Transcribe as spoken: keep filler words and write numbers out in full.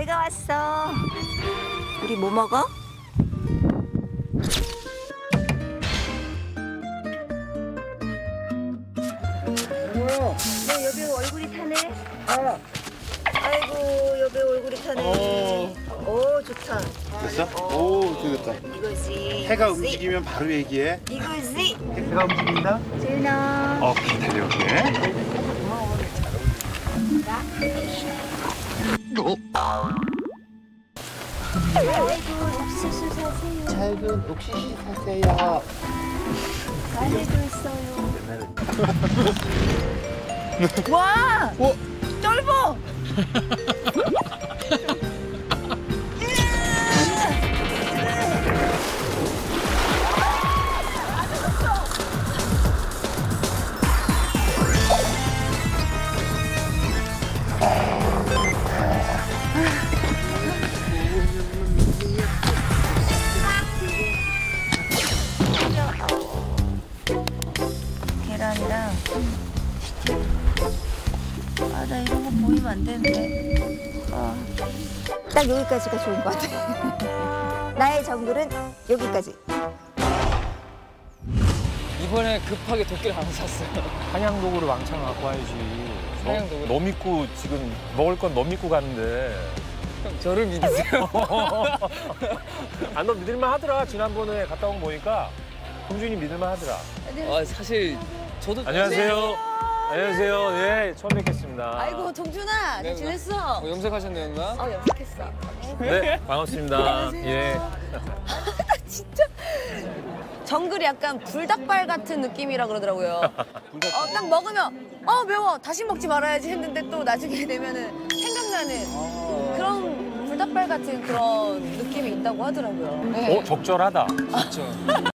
내가 왔어. 우리 뭐 먹어? 너 여배 얼굴이 타네? 어. 아이고 여배 얼굴이 타네. 어. 오 좋다. 됐어? 오, 됐다. 이거지. 해가 이거지. 움직이면 바로 얘기해. 이거지. 해가 움직인다? 재윤아. 어, 기다려게. 아이고 옥수수 사세요. 작은 옥수수 사세요. 가래도 있어요. 와! 어? 쫄보! 계란이랑 아 나 이런 거 보이면 안 되는데 어. 딱 여기까지가 좋은 것 같아. 나의 정글은 여기까지. 이번에 급하게 도끼를 하나 샀어요. 한양도구를 왕창 갖고 와야지. 한양도구? 너 믿고 지금 먹을 건 너 믿고 갔는데. 형, 저를 믿으세요? 아, 너 믿을만 하더라. 지난번에 갔다 온 거 보니까 동준이 믿을만 하더라. 아, 사실 저도 안녕하세요. 안녕하세요. 예, 처음 뵙겠습니다. 아이고 동준아, 잘 지냈어? 어, 염색하셨네요, 누나? 어 염색했어. 네, 반갑습니다. 예. 진짜 정글이 약간 불닭발 같은 느낌이라 그러더라고요. 어, 딱 먹으면 어 매워 다시 먹지 말아야지 했는데 또 나중에 되면은 생각나는 그런 불닭발 같은 그런 느낌이 있다고 하더라고요. 네. 어, 적절하다. 그렇죠.